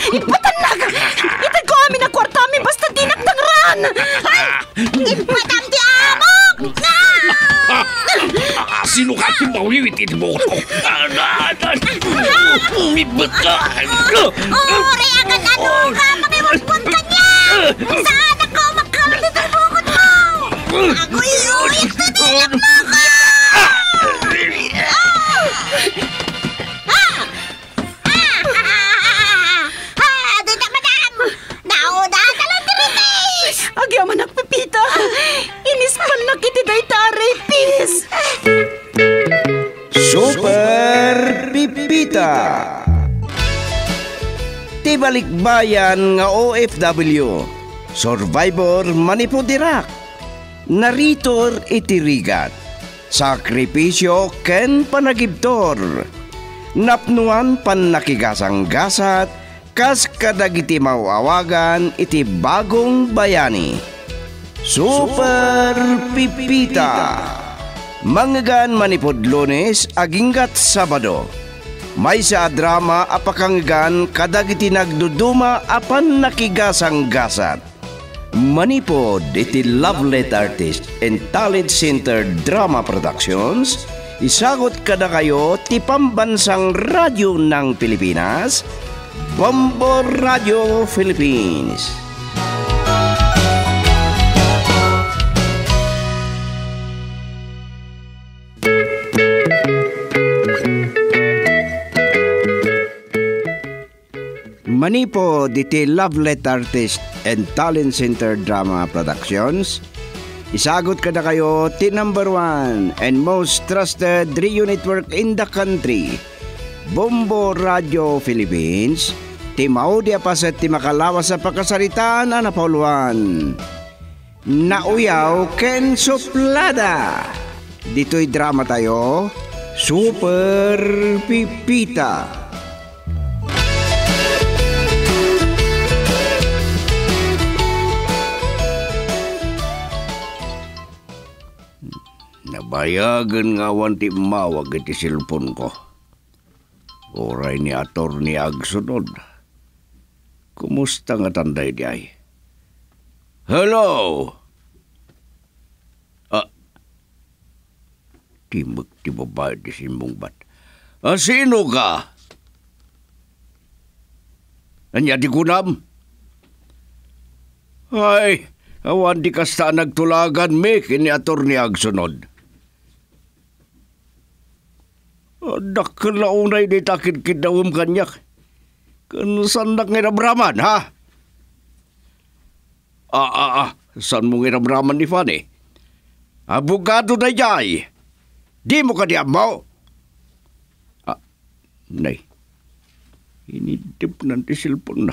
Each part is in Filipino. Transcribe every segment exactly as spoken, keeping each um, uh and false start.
Ipatanak! Itag ko amin ang kwarta amin basta dinagdangran! Ay! Ipatam di amok! Sino ka timawiwit mo ko? Umibot ka! Uri agad ano ka! Makiwagpon ka niya! Saan ako magkamit ang bukod mo? Ako iuwit na nilak mo ka! Agyaman nagpipita. Inispan na kiti day taray, pis. Super Pipita. Tibalikbayan nga O F W. Survivor manipudirak. Naritor itirigat. Sakripisyo ken panagibtor. Napnuan pan nakigasang-gasat. Kas kadagiti mawawagan iti bagong bayani. Super Pipita. Manggan manipod Lunes aginggat Sabado. May sa drama apakanggan kadagiti nagduduma apan nakigasang-gasat. Manipod iti Lovelet Artist and Talent Center Drama Productions. Isagot kada kayo ti pambansang radyo ng Pilipinas, Bombo Radio Philippines. Manipo diti Lovelet Artist and Talent Center Drama Productions. Isagot kada kayo ti number one and most trusted radio network in the country, Bombo Radio Philippines. Ti maudi apaset ti makalawas sa pagkasaritaan na napauluan. Nauyaw ken suplada. Dito'y drama tayo, Super Pipita. Nabayagan nga wanti mawag iti silpon ko. Oray ni Atty. Agsunod. Kumusta nga tanday di ay? Hello! Ah, timag ti babae di simbong bat. Ah, sino ka? Anya di kunam? Ay, awan di kasta nagtulagan me kini Atty. Agsunod. Dakkel na unay di takid kidawam kanyak. Kansandak ngirabraman, ha? Ah, ah, ah. San mo ngirabraman ni Fanny? Abogado na jay. Di mo ka diyan mo? Ah, nay. Inidip nanti silpon na.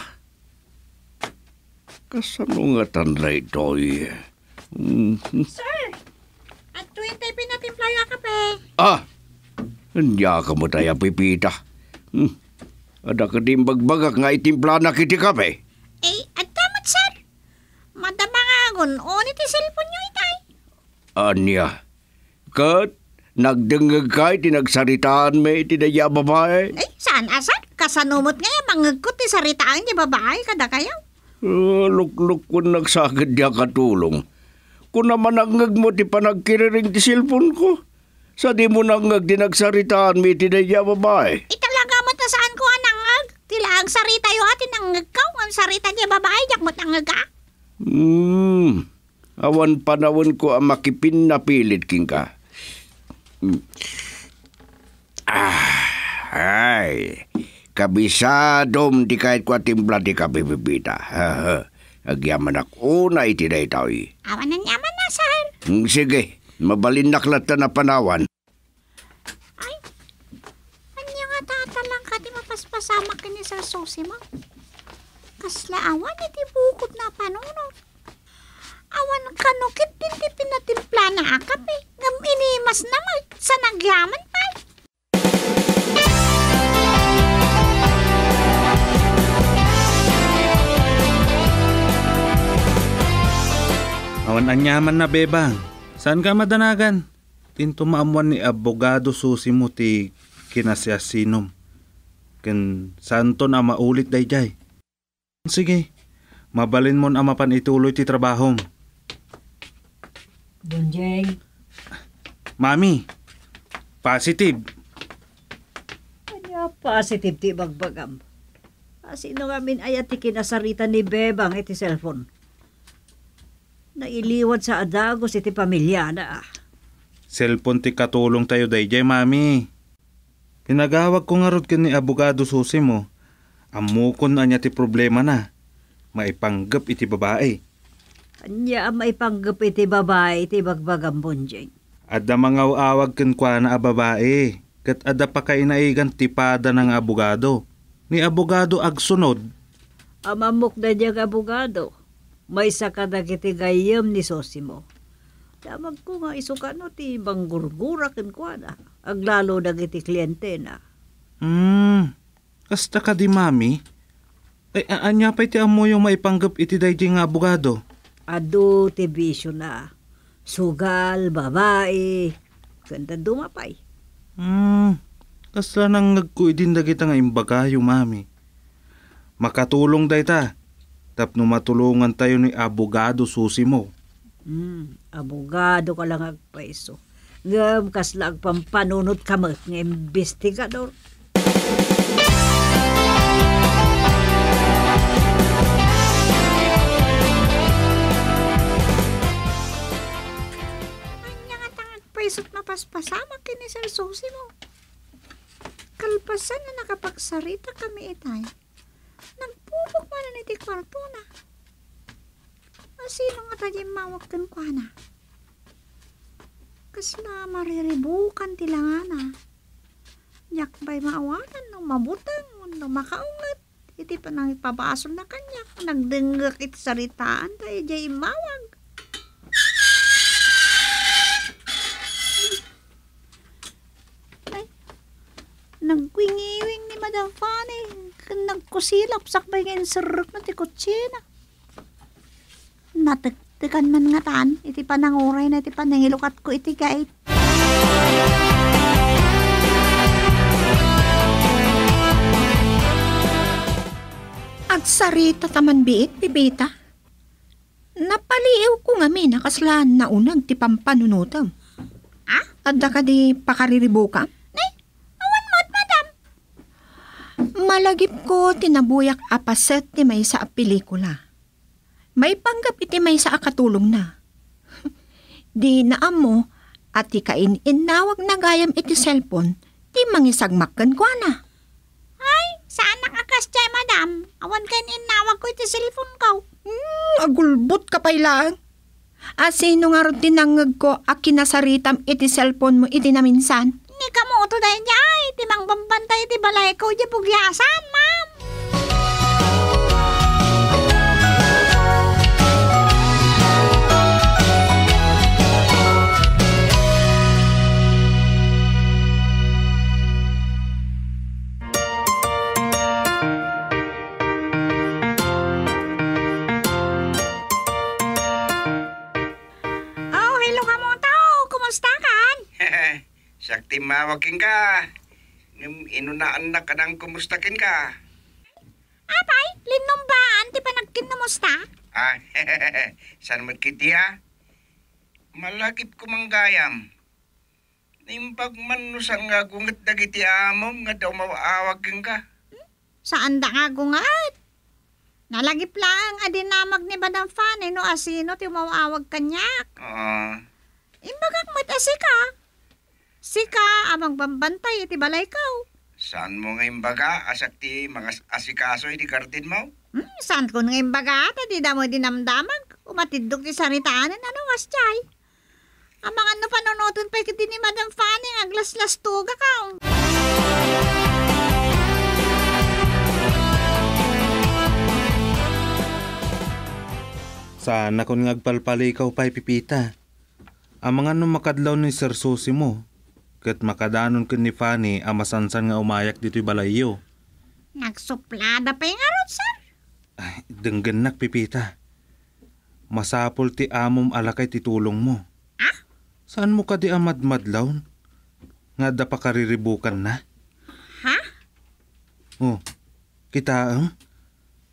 Kasano nga tanray to'y? Mm-hmm. Sir, at tuwing tayo pinatimpla yung kape. Ah, Anya ka mo tayo, Pipita. Hmm. Ada ka din bagbagak nga itimpla na kiti kape. Eh, at tamat, sir. Madamangagon, o niti cellphone nyo itay. Anya, kat, nagdengag ka, tinagsaritaan may tinaya babae. Eh, saan asar? Kasanumot nga yung mangagkot ti saritaan ni babae kada kayo. Uh, Luk-luk ko nagsagad niya katulong. Kung naman nangag mo ti panagkiriring ti cellphone ko. Sa di mo nangag dinagsaritaan may tinaya babae. Italaga mo ta saan ko anangag? Tilaang sarita yung atin nangag ka. Ang sarita niya babae, yak mo nangag ka. Hmm. Awan panawon ko ang makipin na pilit king ka. Hmm. Ah, ay. Kabisadom di kahit kwa timpla di ka bibibita. Agyaman ako na itiday tao eh. Awan na nyaman na, sir. Hmm, sige. Mabalin naklat na panawan. Ay, anya nga tatalang ka di mapaspasama ka ni Sir Susi mo. Kasla awan iti bukod na panunod. Awan kanukit din ti pinatimpla na akap eh. Ngam inimas naman sa nagyaman pa. Awan anyaman na bebang. Saan ka madanagan? Tinto maamuan ni Abogado Susi mo ti kinasya sinom. Ken santo na maulit day jay. Sige, mabalin mon amapan ituloy ti trabahom. Bonjeng, Mami, positive. kanya positive ti bagbagam. Sino nga min ayat ti kinasarita ni Bebang iti cellphone. Nailiwad sa adagos iti pamilya na. Cellphone ti katulong tayo dayjay, Mami. Pinagawag ko nga rod kin ni abogado Susi mo. Amukon na niya ti problema na. Maipanggap iti babae. Kanya may panggap iti babae iti bagbagam Bonjeng. Adda mga awag kin kwa na a babae. Kat adda pa kainaigan tipada ng abogado. Ni abogado agsunod. Amamok na niyang abogado. May sakadag iti gayam ni Sosimo. Damag ko nga isukano ti banggurgura ken kwa na. Aglalo dagiti kliyente na. Hmm, kasta ka di, Mami? Ay, anya pa iti amo yung maipanggap iti dayjay nga abogado. Ado ti bisyo na. Sugal, babae. Ganda dumapay. Hmm, kasla nang nagkuidin dagita nga imbagayo, Mami. Makatulong day ta. Tapno matulungan tayo ni abogado Susi mo. Hmm, abogado ka lang agpaiso. Ngam kasla agpampanunot kamat ng investigador. Anya nga tangag presot mapaspasama kini Sir Susi mo. Kalpasan na nakapagsarita kami itay. Nagpupok man na iti kwarto na. Sino nga tayo mawag kan kwa na? Kasla mariribukan tilangana. Yak ba'y maawanan no mabutang no makaungat. Iti pa nang ipabasol na kanya. Nagdenggak iti saritaan tayo jay mawag. Ay, nagwingiwing ni Madam Fanny. Nagkusilap sakbay ngayon sarap na ti kutsina. Natiktikan man nga taan, iti pananguray na iti panangilukat ko iti gait. Agsarita taman biit, bibita. Napaliw ko nga mi nakaslaan na unag ti pampanunutam. Ah? Adda ka di pakariribuka? Nay, awan mo't madam. Malagip ko tinabuyak apaset ti may sa pelikula. May panggap iti may sa akatulong na. Di naam mo at ti kain inawag na gayam iti cellphone, ti mangisagmakkan ko na. Ay, saan nakakas chay, madam? Awan kain inawag ko iti cellphone ko. Hmm, agulbot ka pa ilang. Ah, sino nga rin tinangag ko a kinasaritam iti cellphone mo iti na minsan? Ni kamuto dahil niya, iti mang bambantay iti balay ko, di pugyasan, ma'am. Sakti mawagin ka. Ngam inunaan na ka nang kumustakin ka. Apay, linumbaan, ti pa nagkinumusta? Ah, saan magkiti ha? Malagip ko manggayam. Nimbag man no sang nga gungat dagiti amom nga daw mawawagin ka. Saan da nga gungat? Nalagip lang adinamag ni Madam Fanny no asino ti mawawag kanyak. Oo. Imbagak mat asika. Sika, amang bambantay iti balay kaw. Saan mo nga imbaga? Asak ti mga asikaso iti garden mo? Hmm, saan ko nga imbaga? Di da mo dinamdamag. Umatidog ti saritaanan ano was chay. Amang ano panunuton pa kiti ni Madam Fanny nga glas-las tuga kaw. Sana kon ngagpalpalikaw pa'y pipita. Ang mga nung makadlaw ni Sir Susi mo. Kat makadanon kin ni Fanny amasansan nga umayak dito'y balayo. Nagsuplada pa yung arot, sir. Ay, denggenak pipita. Masapol ti amom alakay ti tulong mo. Ah? Saan mo ka di amadmadlaw? Nga da pa kariribukan na? Ha? Oh, kita ang?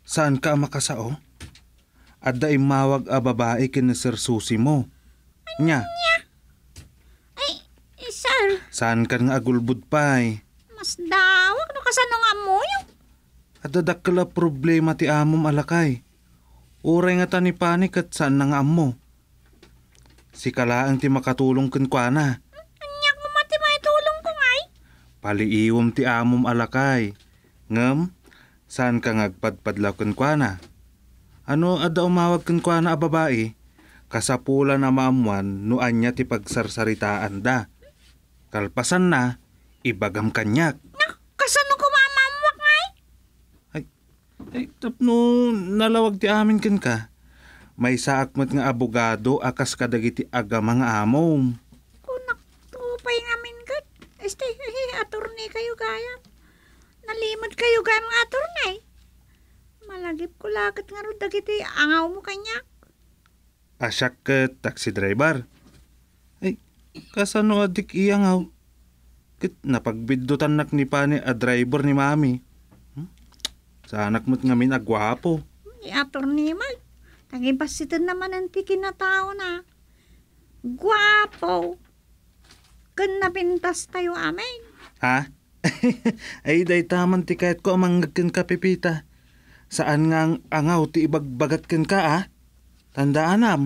Saan ka makasao? Adda imawag a babae ken Sir Susi mo. Nya, Ay, eh, sir, saan ka nga agulbud pay? mas dawag no kasano nga mo yung... Adda dakla problema ti amom alakay. Uray nga tani panik at saan na nga amo. Si kalaang ti makatulong ken kuana. Anyak mo mati may tulong ko ngay. Paliiwom ti amom alakay. Ngem, saan ka ngagpadpadlaw ken kuana? Ano adda umawag ken kuana a babae? Kasapula na maamuan no anya ti pagsarsaritaan da. Kalpasan na, ibagam kanyak. Na, kasano ko mamamwak ngay? Ay, tapno nalawag ti amin ken ka. May saakmat nga abogado akas kadagiti aga mga amom. Kunak, tupay ngamin kat. Este, eh, attorney kayo gaya. Nalimod kayo gaya mga attorney. Malagip ko lakat nga ron dagiti angaw mo kanyak. Asyak ket taxi driver. Ay, kasano adik iyangaw? Kit napagbiddutan nak ni pani a driver ni mami. Hmm? Sa anak mo't ngamin agwapo. Ni attorney mag. Tagibasitan naman ang tiki na tao na. Gwapo. Kan napintas tayo amin. Ha? Ay, day taman ti kahit ko amanggag ken ka, Pipita. Saan nga ang angaw ti ibagbagat ken ka, ah? Tandaan am.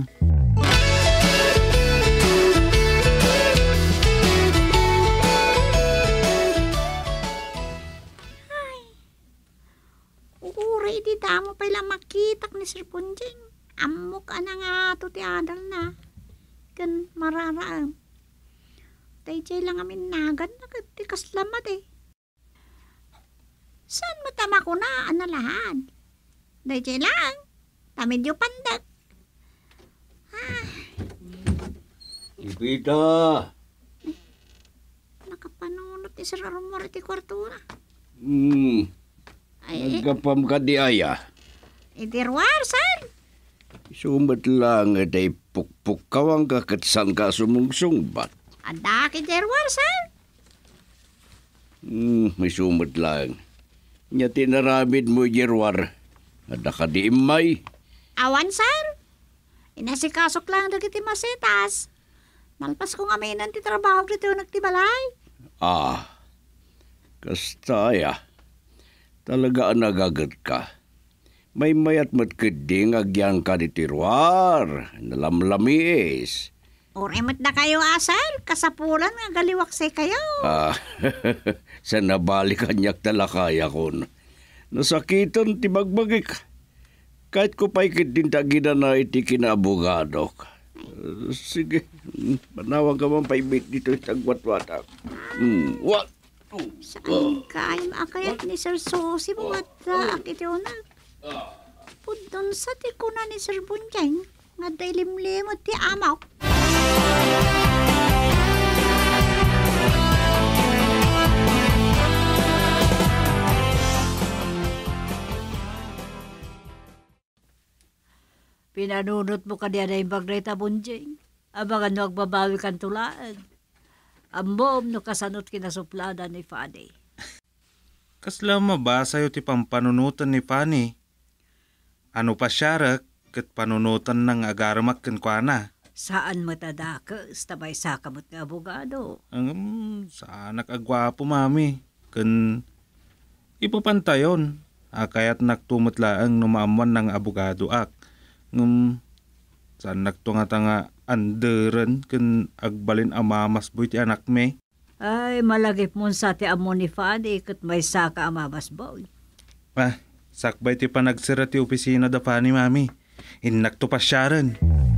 Uray, di damo pa ilang makitak ni Sir Punjing. Amok ana nga to ti adal na. Kan mararaam. Tay-jay lang amin nagan na ti kaslamat eh. Saan mo tama ko na analahan? Tay-jay lang. Tamidyo pandag. Ipita! Nakapanunot ni Sir Arumor ti kwarto na. Hmm, Ay, nagkapam ka di aya. idirwar, sir. Sumat lang at ay pukpuk kawang kakatsan ka sumungsungbat. Ada ki dirwar, sir. Hmm, may sumat lang. Nya tinaramid mo, Jerwar. Ada ka di imay. Awan, sir. Inasikasok lang dagiti masitas. Malpas ko nga may nanti trabaho dito nagtibalay. Ah, kastaya. Talaga ang nagagat ka. May mayat matkiding agyang ka di tirwar. Nalamlamis. Urimot na kayo, asal. Kasapulan nga galiwaksay kayo. Ah, sa nabalikan niyak talakaya kon. Nasakitan ti bagbagik. Kahit ko pa'y kitintagina na iti kinaabogado. Uh, sige, panawag ka man paibit dito sa gwat-watak. Hmm, what? Saan kayo akayat ni Sir Susi mo at uh, akitiunag? Pudon sa ti kuna ni Sir Bunjang. Nga dailimlimot ti amaw. Pinanunot mo ka diya na yung bagreta bunjing. Abangan no agbabawi kan tulaan. Ambom no kasanot kinasuplada ni Fanny. Kasla mabasa yu ti pampanunutan ni Fanny. Ano pa siya ket panunutan ng agaramak ken kuana. Saan matadakas tabay sakamot nga abogado? Ang sa anak agwapo mami. Ken ipapantayon. Akayat naktumutlaang numaamuan ng abogado ak. Ngum saan nagtunga nga anderan ken agbalin amamas boy ti anak me. Ay, malagip mo sa ti amo ni Fanny kat may saka amamas boy. Ah, sakbay ti panagsira ti opisina da Fanny mami. Inak to pa siya rin.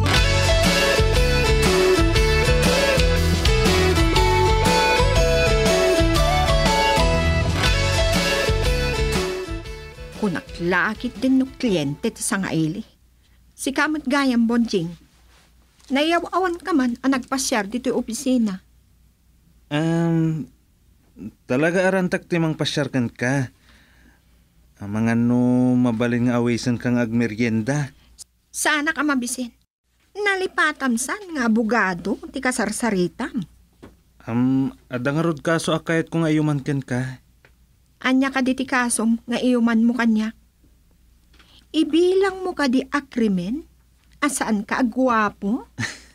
Kunak lakit din no kliyente ti sangaili. Si kamot gayang bonjing. Nayaw-awan ka man ang nagpasyar dito opisina. Um, talaga arantak ti mang pasyarkan ka. Ang mga no mabalin nga awisan kang agmeryenda. Sana ka mabisin. Nalipatam san nga abogado ti kasarsaritam. Um, adang rod kaso akayat kung ayuman ken ka. Anya ka diti kasom nga iyuman mo kanya. Ibilang mo ka di agreement? Asaan ka agwapo?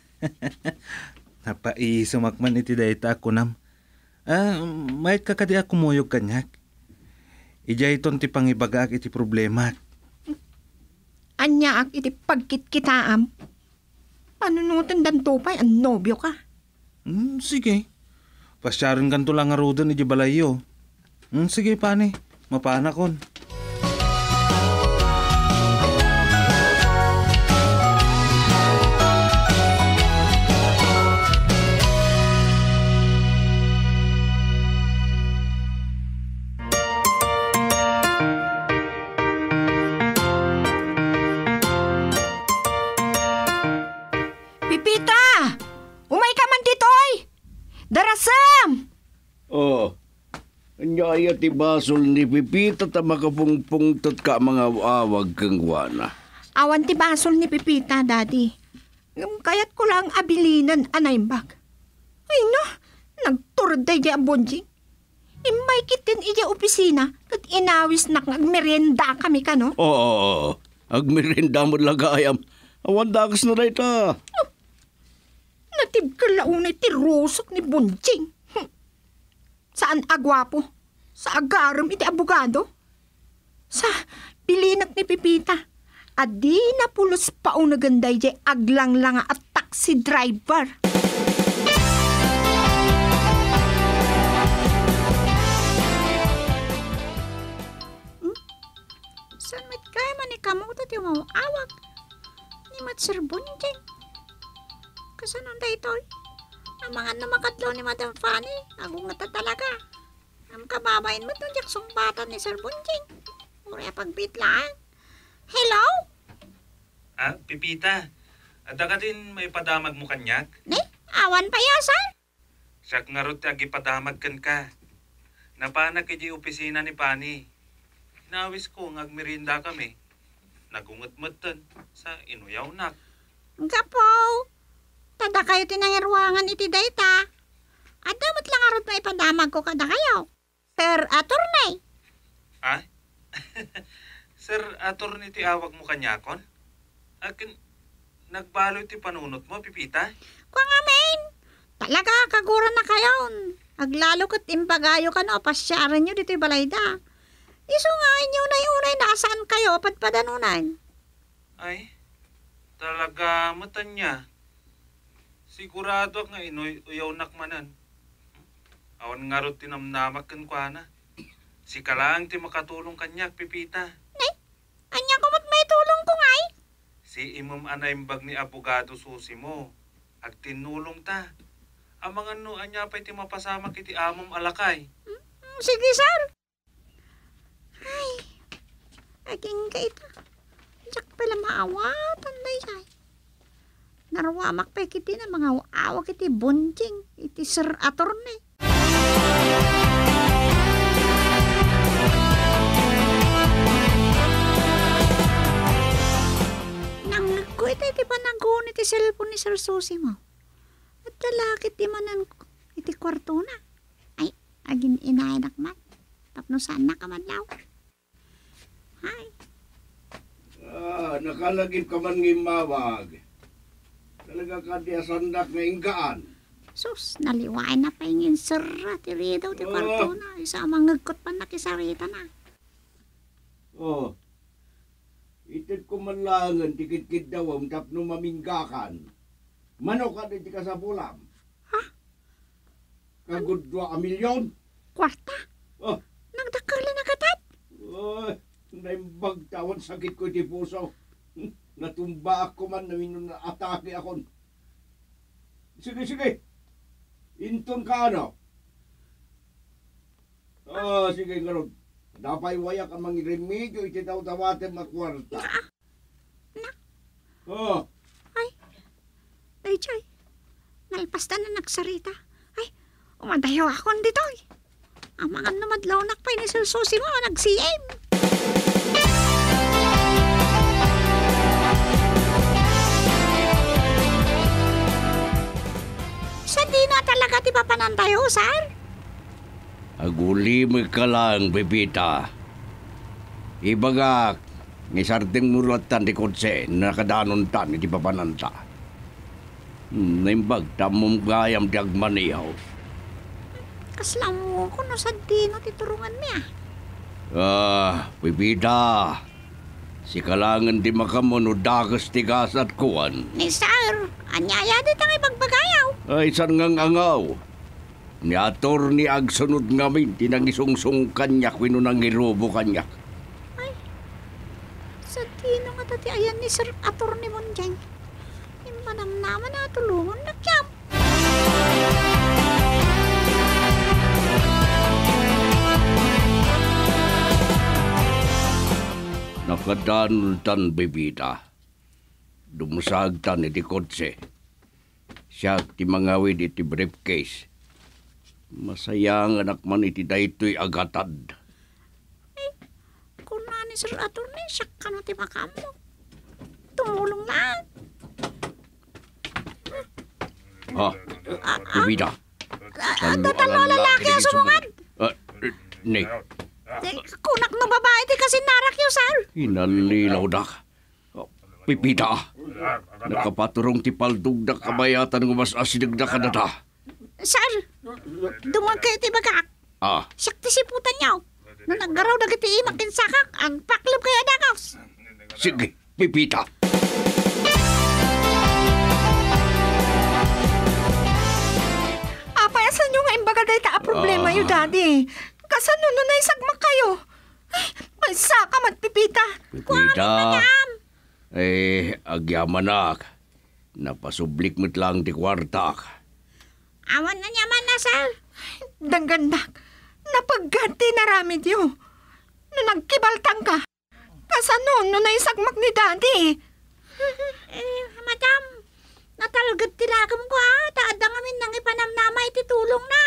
Napaisumakman iti dayta ako nam. Ah, mayat ka kadi ako muyog kanyak. Ijay ton ti pangibagaak iti problema. Anya ak iti pagkitkitaam. Panunutan dan tupay ang nobyo ka. Hmm, sige. Pasyarin kan lang nga rodan iti balayo. Hmm, sige pani. Mapana kon. Pipita! Umay ka man ditoy! Darasam! Oh, anyaya ti basol ni Pipita ta makapungpungtot ka mga awag kang wana. Awan ti basol ni Pipita, Daddy. Um, Kaya't ko lang abilinan anaymbag. Ay no, nagturday di ang bonjing. Imay kitin iya opisina kat inawis na agmerienda kami ka, no? Oo, oh, oh, agmerinda mo lagayam. Awan dakas na rin ta. Natib ka launay ti rusok ni bonjing. Hm. Saan agwapo? Sa agaram iti abogado? Sa bilinak ni Pipita. Adi na pulos paong naganday di aglang langa at taxi driver. San mit kaya man ikamuto ti mawawag. Ni mat Sir Bunjing. Kasanon da ito? Ang mga namakatlaw ni Madam Fanny, agungat na talaga. Ang kababayin mo itong jak sumbatan ni Sir Bunjing. Uri pagbitlaan. Hello? Ah, Pipita. Ada ka din may padamag mo kanyak? Ni? Awan payasan? Siyak nga rot agi padamag kan ka. Napanak iti opisina ni Pani. Nawis ko ngagmerinda kami. Nagungat-matan sa inuyaw nak. Gapo. Tada kayo tinangirwangan iti dayta. At damat lang arot may padamag ko kada kayo. Sir Attorney. Ah? Sir, attorney ti awag mo kanyakon? Akin, nagbalo ti panunot mo, Pipita? Kwa nga main. Talaga kagura na kayo. Aglalo kat impagayo ka no, pasyaran nyo dito'y balayda. Iso nga inyo na unay nasaan kayo patpadanunan. Ay, talaga matan niya. Sigurado nga inoy uyaw nakmanan. Awan nga ro tinamnamak kan kwa na. Si kalaang ti makatulong kanyak, Pipita. Nay, anya ko mat may tulong ko ngay. Si imam anaymbag ni abogado susi mo. Ag tinulong ta. Ang mga no, anya pa'y ti mapasama kiti amom alakay. Hmm, sige, sir. Ay, aging ka ito. Diyak pala maawatan na yay. Narwamak pa kiti na mga awak iti bunjing, iti Sir Attorney. Nanglag ko ito iti panagun iti cellphone ni Sir Susi mo. At lalaki ti manan iti kwarto na. Ay, agin inainak man. Tapno saan na kamadlaw. Ay. Ah, nakalagip ka man ngimawag. Talaga ka di asandak na inggaan. Sus, naliwain na pa yung insera. Tiri daw, ti kwarto na. Isa mangagkot pa nakisarita na. Oh, itid ko man langan, dikit-kit daw ang tapno maminggakan. Manok ka di ka sa pulam. Ha? Kagudwa a milyon. Kwarta? Oh, Nagdakala na katat? oh, naimbag tawan sakit ko di puso. Natumba ako man na na atake ako. Sige, sige. Inton ka ano? Oh, sige nga ron. Napay wayak ang mga remedyo iti daw dawatin makwarta. Na? Oh, Ay, ay, Chay. Nalpasta na nagsarita. Ay, umadayo ako dito eh. Ang mga namadlaw nakpay ni Sir Susi mo, nag-C M. Sa di na talaga ti papanantayo, sir? agulimig ka lang, Pipita. Ibagak, Ni sardeng muratan di kotse, nakadanon tan, iti papananta. Hmm, naimbag, tamom gayam di agmaniyaw. Kasla mo ko no sa dino titurungan mi ah. Ah, pipita. Si kalangan di makamono dagas tigas at kuwan. Ni sir, anyaya di tang ipagbagayaw. Ay, san ngang angaw. Ni ator ni agsunod ngamin, tinangisungsung kanyak, wino nang irobo kanyak. Sa dino nga tati ayan ni Sir Atty. Bonjeng. Impanam naman na tulungan na kiyam. Nakadanultan bibita. Dumusagtan iti kotse. Siya ti mangawid iti briefcase. Masayang anak man iti daytoy agatad. Kung na ni Sir Atty. Siya ka no ti makamo. Tumulong lang. Ha? Bibita. Ando talo lalaki ang sumungad. Ah, ni. Kunak no babae di kasi narak yun, sir. Hinalilaw dak. Pipita. Nakapaturong ti paldug na kabayatan ng mas asinag na kanada. Sir, dumag kayo ti bagak. Ah, Siyak ti siputan niyo. No naggaraw na kiti imakin sakak, ang paklub kaya dagaws. sige, Pipita. Apayasan nyo nga imbaga day ta a problema yu, daddy. Kasano no na isagmak kayo? Ay, may saka matpipita. Pipita. Eh, agyamanak. Napasublik mo't lang ti kwartak. Awan na nyaman na, sir. Danggandak, napagganti na ramid yu. No nagkibaltang ka. Kasano no na isagmak ni daddy? Eh, madam, natalagad tilagam ko ha. Taadang amin nang ipanamnama iti tulong na.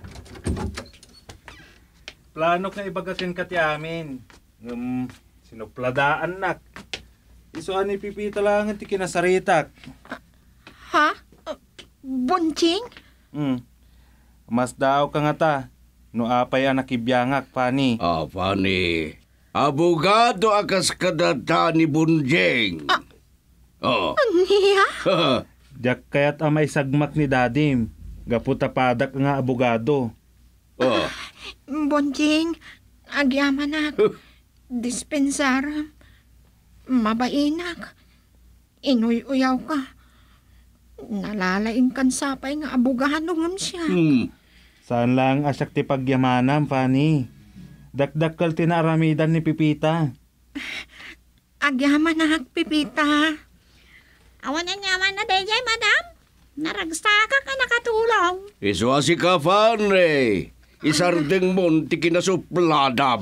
Plano ka ibagasin ka ti amin. Um, sinupladaan nak. Isuan ni Pipita lang ti kinasaritak. Ha? Uh, Bonjing? Hmm. Mas daw ka nga ta. No apay anak ibiyangak, pani. Ah, pani. Abogado akas kadata ni Bonjeng. Ah. Oh. Niya? Diyak kaya't amay sagmak ni dadim. Gaputa padak nga abogado. Oh. Bonjing, agyaman na. Dispensar. Mabainak. Inuy-uyaw ka. Nalalaing kan sapay nga abogado ngam siya. Hmm. Saan lang asyak ti pagyamanam, pani? Dakdakkel tinaramidan ni Pipita. Agyaman na pipita. Awan na nyaman na dayjay, madam. Naragsaka ka nakatulong. Iswasi ka, Fanre. Isardeng mon ti kinasupladam.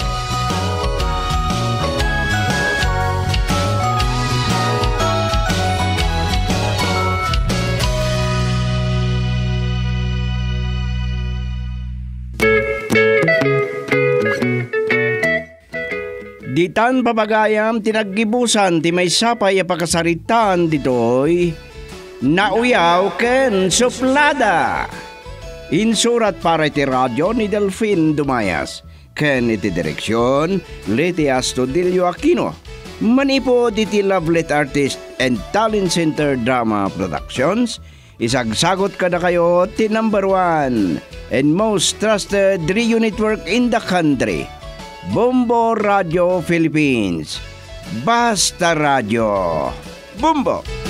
Ditan papagayam tinaggibusan ti may sapay a pakasaritan ditoy nauyaw ken suplada. Insurat para iti radyo ni Delfin Dumayas ken iti direksyon Leti Astudillo Aquino. Manipod iti Lovelet Artist and Talent Center Drama Productions. Isagsagot ka na kayo ti number one and most trusted radio network in the country. Bombo Radio Philippines. Basta Radio. Bombo!